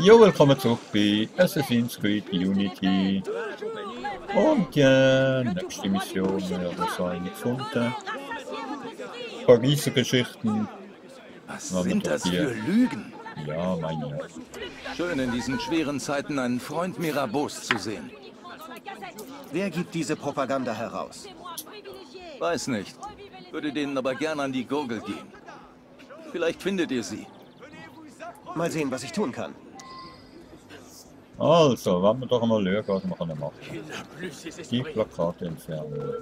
Jo, willkommen zurück bei Assassin's Creed Unity. Und die nächste Mission, wir haben so eine gefunden. Pariser Geschichten. Was sind das für Lügen? Ja, meine ich. Schön in diesen schweren Zeiten einen Freund Mirabeaus zu sehen. Wer gibt diese Propaganda heraus? Weiß nicht. Würde denen aber gern an die Gurgel gehen. Vielleicht findet ihr sie. Mal sehen, was ich tun kann. Also, wollen wir doch mal schauen, was wir machen können. Die Plakate entfernen.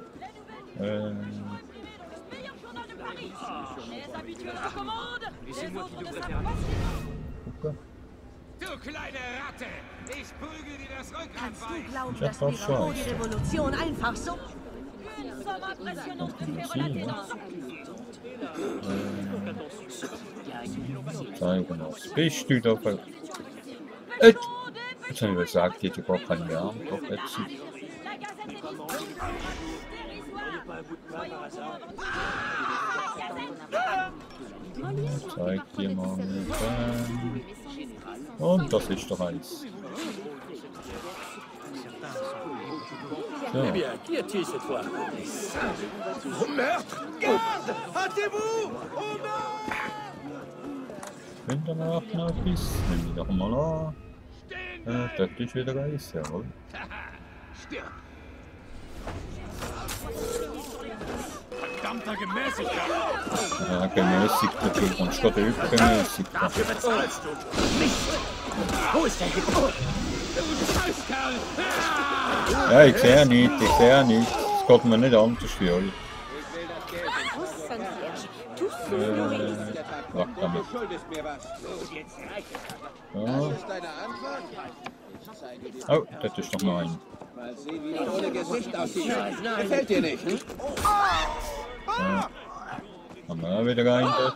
Gucken. Du kleine Ratte! Ich prügel dir das Rückgrat Kannst du frei! glauben, Das dass ist doch Mirabeau die scheiße. Revolution einfach so... Zeigen was. Bist du da ver... Jetzt habe ich gesagt, die hat gar keine Arme. Doch, jetzt. Zeig dir mal mit. Und das ist doch eins. So. Eh bien, qui est-il cette fois? Au meurtre! Garde! Hâtez-vous! Au meurtre! Könnte man auch noch etwas? Nehmen wir doch mal an. Das ist wieder eins, jawohl. Stirb! Verdammter Gemäßigter! Ja, gemäßigt natürlich. Und statt übergemäßigt. Dafür bezahlst du nicht! Wo ist der Hippo? Du Scheißkerl! Ja, ich sehe nicht, ich sehe nicht. Es geht mir nicht anders für euch. Warte damit. Ja. Oh, das ist doch noch ein. Mal sehen, wie das ohne Gesicht aussieht. Gefällt dir nicht, hm? Ja. Haben wir auch wieder rein dort.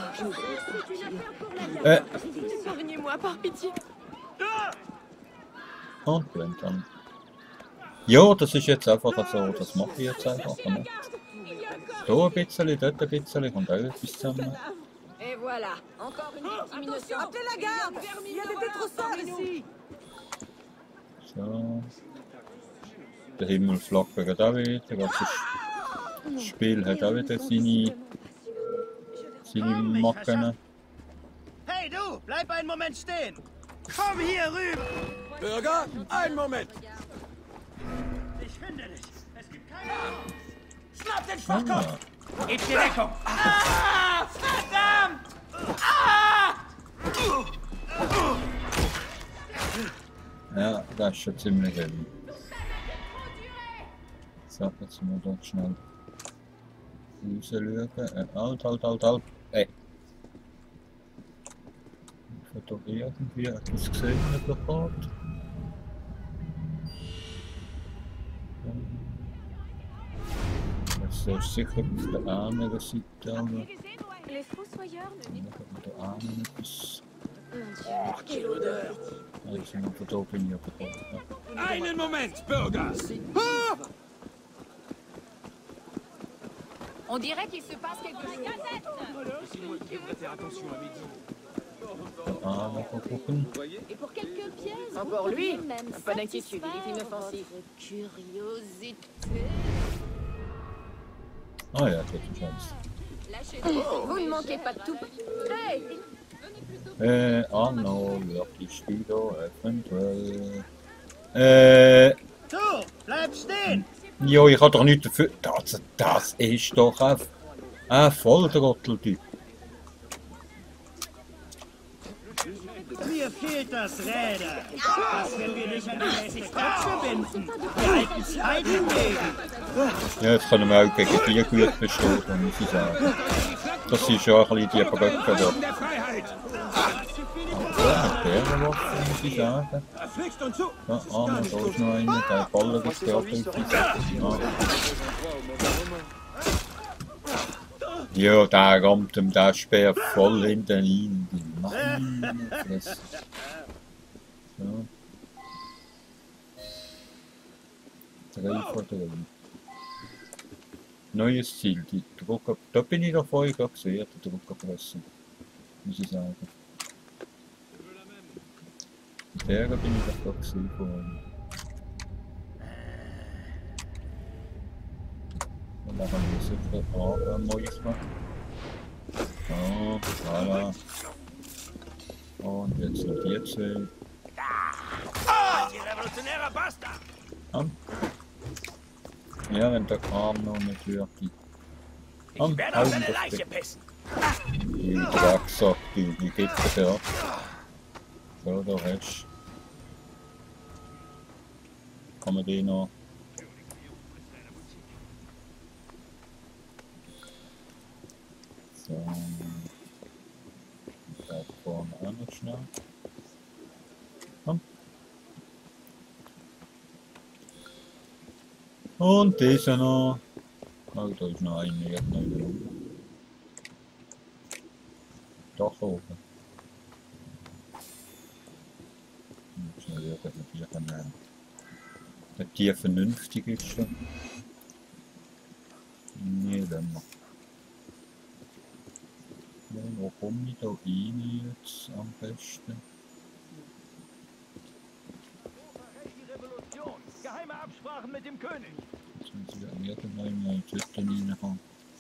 Und blendet an. Ja, das ist jetzt einfach so, das mache ich jetzt einfach. Ne? Da ein bisschen, dort ein bisschen, kommt auch etwas zusammen. Et voilà, encore une discrimination. Appelez la garde! Il y a des détrousseurs ici! So. Der Himmel flackert auch wieder. Das Spiel hat auch wieder seine Macken. Hey du, bleib einen Moment stehen! Komm hier rüber! Bürger, einen Moment! Ich finde dich! Es gibt keine... Schnapp den Schwachkopf! Ah, Gib dir Deckung! Ah! Verdammt! Ah! ja, das ist schon ziemlich heavy. So, jetzt müssen wir dort schnell rausschauen. Halt. Ey. Ich habe da irgendwie etwas gesehen in der Plakat. Das ist sicher auf der anderen Seite. Aber Les fossoyeurs ne auf der anderen etwas. Quelle odeur! Also, von da bin ich aber da. Einen Moment, Bürger! On dirait qu'il se passe quelque chose. Ah, mal gucken. Et pour quelques pièces, Encore vous lui? pourriez même Pas d'inquiétude, il est satisfaire inoffensif. votre curiosité. Ah ja, das ist alles. Vous ne manquez pas de tout. Hey! Anno, wirklich wieder, eventuell. Du, bleib stehen! Jo, ich habe doch nichts dafür. Das ist doch ein Volltrotteltyp. Mir fehlt das Räder. Was, wenn wir dich an die mäßig Köpfe binden? Wir halten Zeit hingegen. Ja, jetzt können wir auch gegen die gut bestehen, muss ich sagen. Das ist ja ein bisschen die Verrückten da. Der Freiheit! Ja, mit dieser Waffe muss ich sagen. Flickst uns zu! Ja, da ist noch einer, der Baller ist der ja, der rammt ihm der Speer voll in den rein. Meine Fresse. So. 3 von 3. Neues Ziel, die Drucker. Da bin ich da vorher gerade gesehen, die Druckerpresse. Muss ich sagen. Der bin ich doch gerade gesehen vorhin. Dann machen wir das jetzt mal. So, voilà. Und jetzt noch die zwei. Revolutionärer Bastard! Ja, wenn der Arm noch nicht wirklich. Ich werde auf deine Leiche pissen! Die Drecksack, die geht dir ab. So, da hast du. Kann man die noch. So. Da vorne auch noch schnell. Komm. Und diese noch. Oh, da ist noch eine, jetzt noch wieder oben. Doch oben. Jetzt noch irgendwie die vernünftig ist schon. Nee, dann noch. Wo komme ich da rein jetzt am besten? Geheime Absprachen mit dem König. Jetzt muss ich an irgendwann mal in die Hütte reinkommen.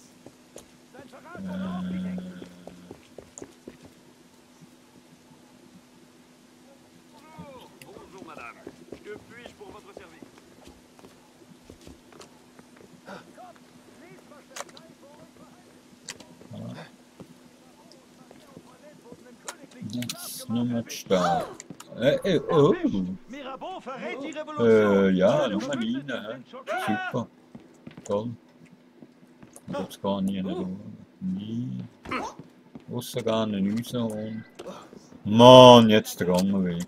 Jetzt nochmal stark. Oh! Mirabeau verrät die Revolution. Ja, nochmal rein. Super. Toll. Und jetzt gar nie eine nie. Ausser gar nicht rausholen. Mann, jetzt der andere Weg.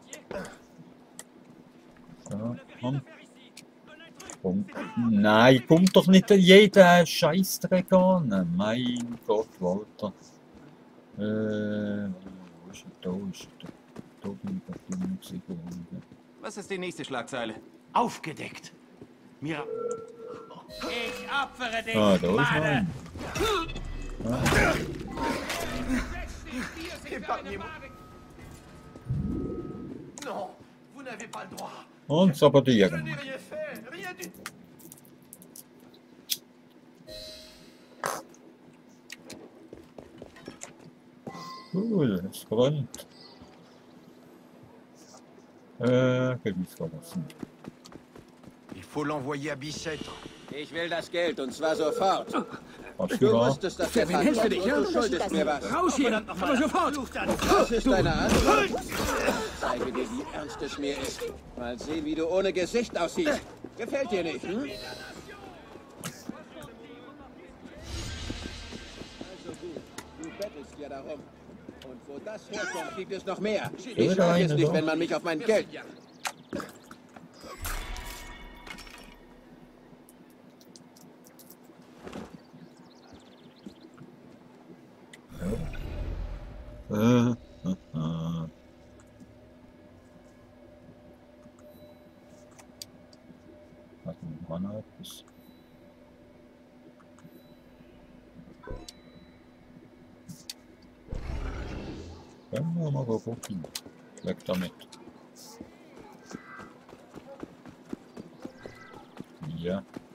So, komm. Komm. Nein, kommt doch nicht jeder Scheißdreck an. Mein Gott, Walter. Wo ist er da? Da bin ich auf dem gesehen. Was ist die nächste Schlagzeile? Aufgedeckt. Mira. Ich opfere dich, Ah, da ist noch Mann! ein. Non, vous n'avez pas le droit. Und sabotieren. Rien fait, rien du tout. Cool, es brennt. Gewiss verlassen. Il faut l'envoyer à Bicêtre. Ich will das Geld und zwar sofort. Hast du Du wahr? wusstest, dass der Fall kommt und du schuldest mir was. Raus hier, aber sofort. Das ist deine Antwort. Zeige dir, wie ernst es mir ist. Mal sehen, wie du ohne Gesicht aussiehst. Gefällt dir nicht, hm? Also gut, du bettelst ja darum. Und wo das herkommt, gibt es noch mehr. Ich mag es nicht, wenn man mich auf mein Geld jagt. War noch etwas? Können wir mal gucken. Weg damit. Ja.